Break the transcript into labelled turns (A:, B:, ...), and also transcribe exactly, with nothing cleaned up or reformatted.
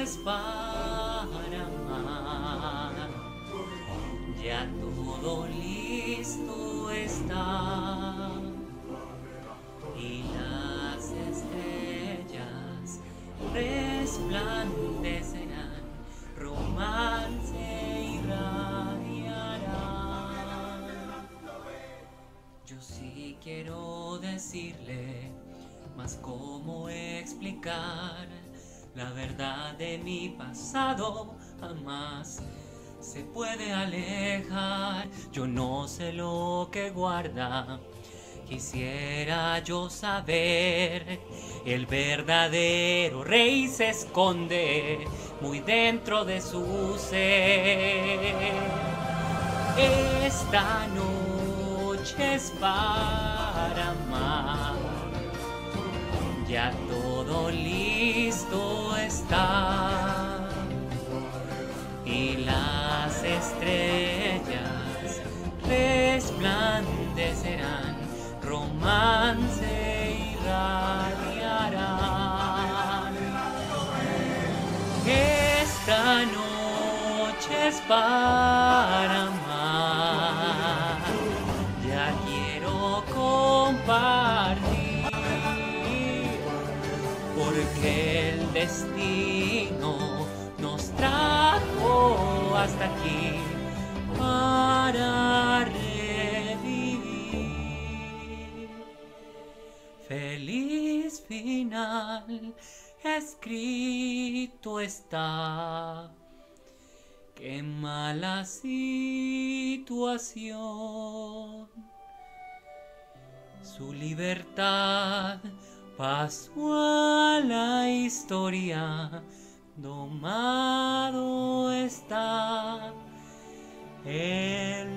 A: noches para amar, ya todo listo está, y las estrellas resplandecerán, romance irradiará. Yo sí quiero decirle, mas cómo explicar la verdad de mi pasado jamás se puede alejar. Yo no sé lo que guarda, quisiera yo saber. El verdadero rey se esconde muy dentro de su ser. Esta noche es para amar, ya todo listo está, y las estrellas resplandecerán, romance irradiarán. Esta noche es para amar, ya quiero compartir, porque el destino nos trajo hasta aquí para revivir. Feliz final escrito está, qué mala situación. Su libertad pasó a la historia, domado está el